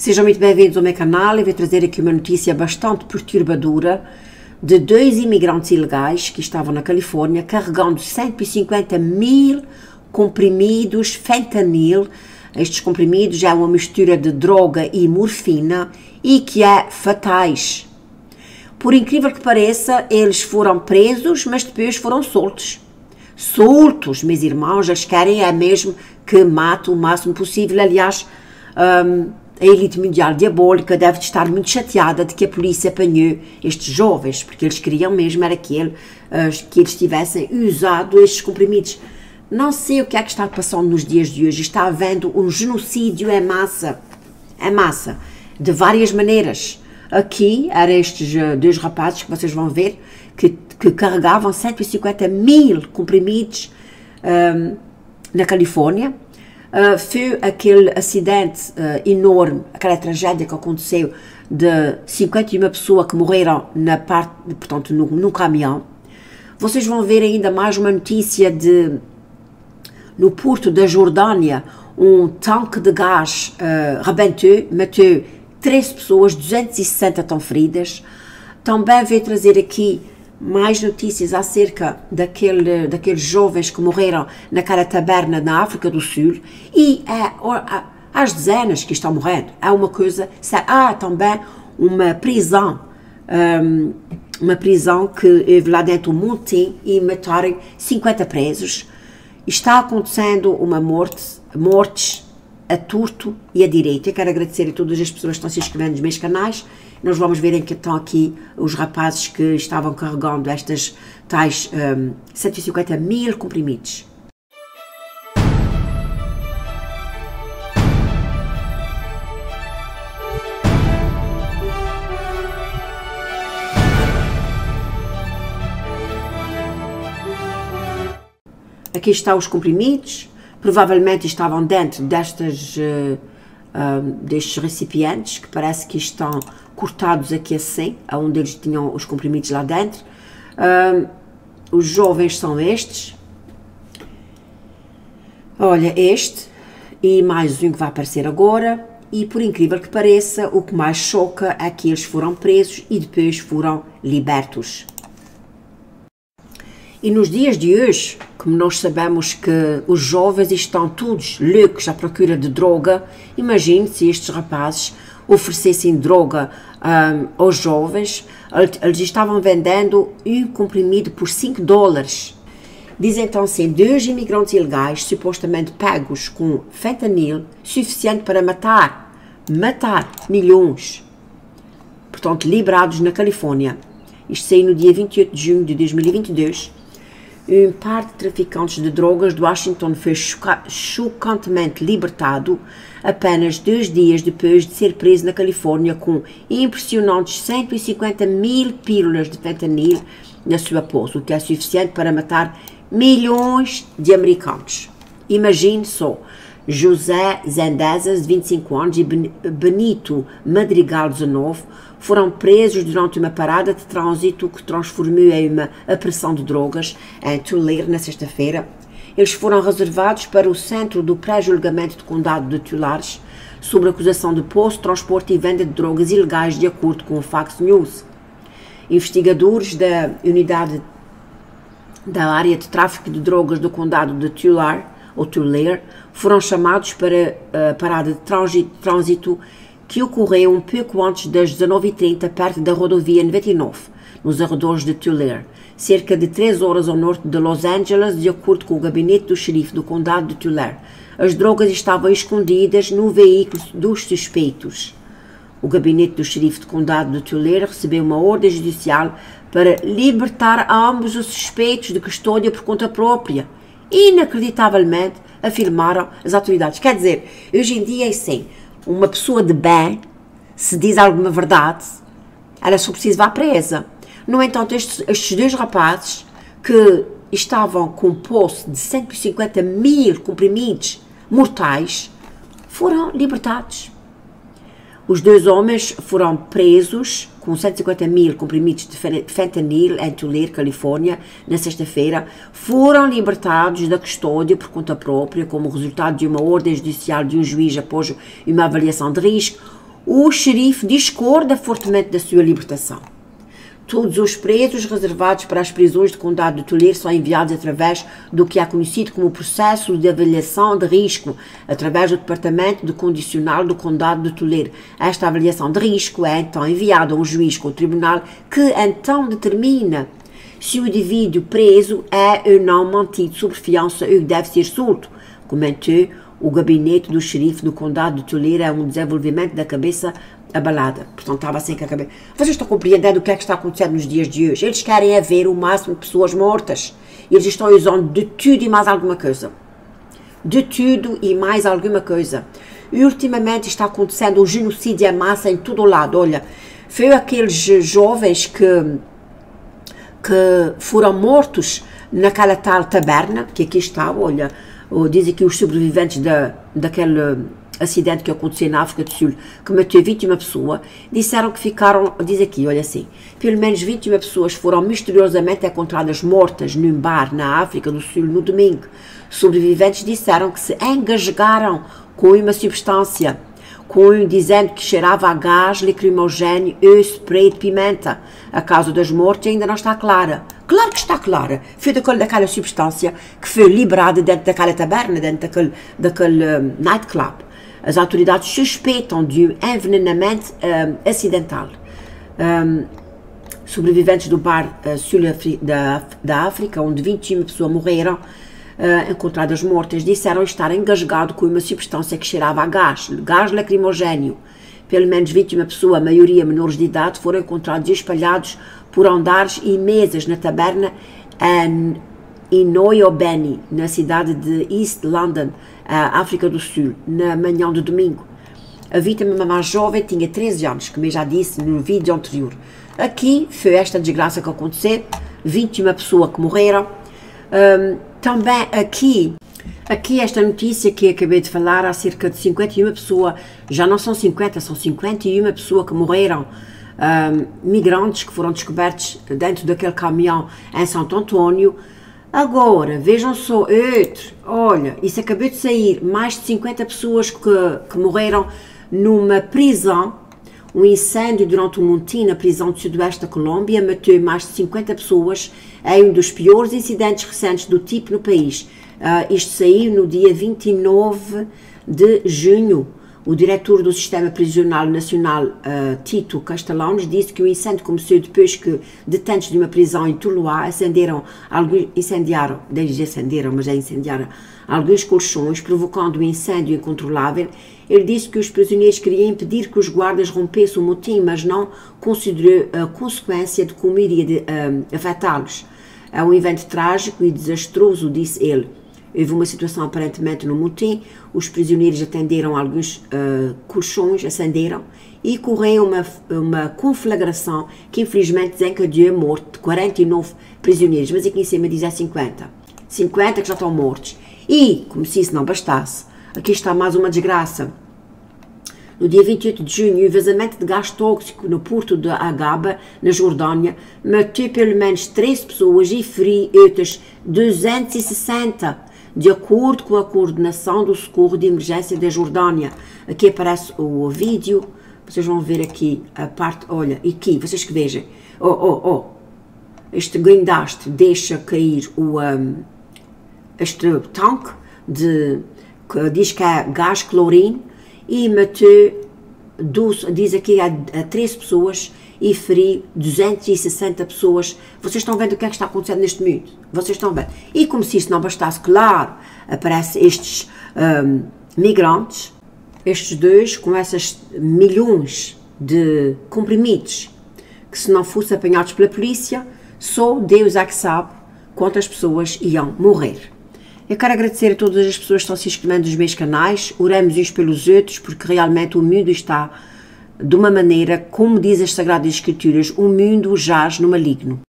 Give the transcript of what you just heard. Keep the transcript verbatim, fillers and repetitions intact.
Sejam muito bem-vindos ao meu canal. Eu vou trazer aqui uma notícia bastante perturbadora de dois imigrantes ilegais que estavam na Califórnia carregando cento e cinquenta mil comprimidos fentanil. Estes comprimidos é uma mistura de droga e morfina e que é fatais. Por incrível que pareça, eles foram presos, mas depois foram soltos. Soltos, meus irmãos, eles querem é mesmo que mate o máximo possível. Aliás, um, a elite mundial diabólica deve estar muito chateada de que a polícia apanhou estes jovens, porque eles queriam mesmo era que, ele, uh, que eles tivessem usado estes comprimidos. Não sei o que é que está passando nos dias de hoje. Está havendo um genocídio em massa, em massa, de várias maneiras. Aqui, eram estes uh, dois rapazes que vocês vão ver, que, que carregavam cento e cinquenta mil comprimidos um, na Califórnia. Uh, foi aquele acidente uh, enorme, aquela tragédia que aconteceu de cinquenta e uma pessoas que morreram na parte, portanto, no, no caminhão. Vocês vão ver ainda mais uma notícia de, no porto da Jordânia, um tanque de gás uh, rebentou, matou treze pessoas, duzentas e sessenta estão feridas. Também veio trazer aqui mais notícias acerca daquele, daqueles jovens que morreram naquela taberna na África do Sul e é, às dezenas que estão morrendo. Há uma coisa, há também uma prisão, um, uma prisão que houve lá dentro um motim e mataram cinquenta presos. Está acontecendo uma morte, mortes a torto e a direito. Eu quero agradecer a todas as pessoas que estão se inscrevendo nos meus canais. Nós vamos ver em que estão aqui os rapazes que estavam carregando estas tais um, cento e cinquenta mil comprimidos. Aqui estão os comprimidos. Provavelmente estavam dentro destas, uh, uh, destes recipientes, que parece que estão cortados aqui assim, onde eles tinham os comprimidos lá dentro. Uh, os jovens são estes. Olha, este e mais um que vai aparecer agora. E por incrível que pareça, o que mais choca é que eles foram presos e depois foram libertos. E nos dias de hoje, como nós sabemos que os jovens estão todos loucos à procura de droga, imagine se estes rapazes oferecessem droga um, aos jovens. Eles estavam vendendo um comprimido por cinco dólares. Dizem então ser dois imigrantes ilegais, supostamente pagos com fentanil, suficiente para matar, matar milhões. Portanto, liberados na Califórnia. Isto saiu no dia vinte e oito de junho de dois mil e vinte e dois. Um par de traficantes de drogas de Washington foi chocantemente libertado apenas dois dias depois de ser preso na Califórnia com impressionantes cento e cinquenta mil pílulas de fentanil na sua posse, o que é suficiente para matar milhões de americanos. Imagine só, José Zendezas, de vinte e cinco anos, e Benito Madrigal, dezanove, foram presos durante uma parada de trânsito que transformou em uma apreensão de drogas em Tulare na sexta-feira. Eles foram reservados para o centro do pré-julgamento do condado de Tulare sobre acusação de posse, transporte e venda de drogas ilegais, de acordo com o Fox News. Investigadores da unidade da área de tráfico de drogas do condado de Tulare, ou Tulare, foram chamados para a parada de trânsito que ocorreu um pouco antes das dezenove e trinta, perto da rodovia noventa e nove, nos arredores de Tulare, cerca de três horas ao norte de Los Angeles, de acordo com o gabinete do xerife do condado de Tulare. As drogas estavam escondidas no veículo dos suspeitos. O gabinete do xerife do condado de Tulare recebeu uma ordem judicial para libertar ambos os suspeitos de custódia por conta própria. Inacreditavelmente, afirmaram as autoridades. Quer dizer, hoje em dia é assim, uma pessoa de bem, se diz alguma verdade, ela só precisa vá presa. No entanto, estes, estes dois rapazes que estavam com posse de cento e cinquenta mil comprimidos mortais foram libertados. Os dois homens foram presos com cento e cinquenta mil comprimidos de fentanil em Tulare, Califórnia, na sexta-feira. Foram libertados da custódia por conta própria, como resultado de uma ordem judicial de um juiz após uma avaliação de risco. o xerife discorda fortemente da sua libertação. Todos os presos reservados para as prisões do Condado de Tulare são enviados através do que é conhecido como processo de avaliação de risco, através do Departamento de Condicional do Condado de Tulare. Esta avaliação de risco é então enviada a um juiz com o tribunal, que então determina se o indivíduo preso é ou não mantido sob fiança ou deve ser solto. Comentou o gabinete do xerife do Condado de Tulare. É um desenvolvimento da cabeça abalada. Portanto, estava assim com a cabeça. Vocês estão compreendendo o que é que está acontecendo nos dias de hoje? Eles querem é ver o máximo de pessoas mortas. Eles estão usando de tudo e mais alguma coisa. De tudo e mais alguma coisa. E ultimamente está acontecendo um genocídio em massa em todo o lado. Olha, foi aqueles jovens que, que foram mortos naquela tal taberna, que aqui está, olha, dizem que os sobreviventes da, daquele acidente que aconteceu na África do Sul, que matou vinte e uma pessoas, disseram que ficaram, diz aqui, olha assim, pelo menos vinte e uma pessoas foram misteriosamente encontradas mortas num bar na África do Sul no domingo. Sobreviventes disseram que se engasgaram com uma substância, com, dizendo que cheirava a gás lacrimogéneo e spray de pimenta. A causa das mortes ainda não está clara. Claro que está clara. Foi daquela, daquela substância que foi liberada dentro daquela taberna, dentro daquele, daquele um, nightclub. As autoridades suspeitam de um envenenamento um, acidental. Um, sobreviventes do bar uh, sul da, da África, onde vinte e uma pessoas morreram, uh, encontradas mortas, disseram estar engasgado com uma substância que cheirava a gás, gás lacrimogéneo. Pelo menos vinte e uma pessoas, a maioria menores de idade, foram encontrados espalhados por andares e mesas na taberna em Inoyobeni, na cidade de East London, África do Sul, na manhã de domingo. A vítima mais jovem tinha treze anos, como eu já disse no vídeo anterior. Aqui foi esta desgraça que aconteceu, vinte e uma pessoas que morreram. Um, também aqui, aqui esta notícia que acabei de falar, há cerca de cinquenta e uma pessoas, já não são cinquenta, são cinquenta e uma pessoas que morreram. Um, migrantes que foram descobertos dentro daquele caminhão em Santo Antônio. Agora, vejam só, outro, olha, isso acabou de sair, mais de cinquenta pessoas que, que morreram numa prisão, um incêndio durante um motim na prisão do sudoeste da Colômbia matou mais de cinquenta pessoas, é um dos piores incidentes recentes do tipo no país. Uh, isto saiu no dia vinte e nove de junho. O diretor do Sistema Prisional Nacional, uh, Tito Castellanos, disse que o incêndio começou depois que detentos de uma prisão em Tuluá acenderam, alguns, incendiaram, eles acenderam, mas já incendiaram alguns colchões, provocando um incêndio incontrolável. Ele disse que os prisioneiros queriam impedir que os guardas rompessem o motim, mas não considerou a consequência de como iria de, uh, afetá-los. É um evento trágico e desastroso, disse ele. Houve uma situação aparentemente no motim, os prisioneiros atenderam alguns uh, colchões, acenderam e correu uma, uma conflagração que infelizmente desencadeou a morte de quarenta e nove prisioneiros, mas aqui em cima diz é cinquenta. cinquenta que já estão mortos. E, como se isso não bastasse, aqui está mais uma desgraça. No dia vinte e oito de junho, o vazamento de gás tóxico no porto de Agaba, na Jordânia, matou pelo menos treze pessoas e feriu outras duzentas e sessenta. De acordo com a coordenação do socorro de emergência da Jordânia. Aqui aparece o vídeo, vocês vão ver aqui a parte, olha, aqui, vocês que vejam, oh, oh, oh, este guindaste deixa cair o, um, este tanque, de, que diz que é gás clorine, e matou, doze, diz aqui, a, a treze pessoas, e feriu duzentas e sessenta pessoas. Vocês estão vendo o que é que está acontecendo neste mundo? Vocês estão vendo? E como se isso não bastasse, claro, aparecem estes um, migrantes, estes dois, com essas milhões de comprimidos, que se não fossem apanhados pela polícia, só Deus é que sabe quantas pessoas iam morrer. Eu quero agradecer a todas as pessoas que estão se inscrevendo nos meus canais, oramos uns pelos outros, porque realmente o mundo está de uma maneira, como diz as Sagradas Escrituras, o mundo jaz no maligno.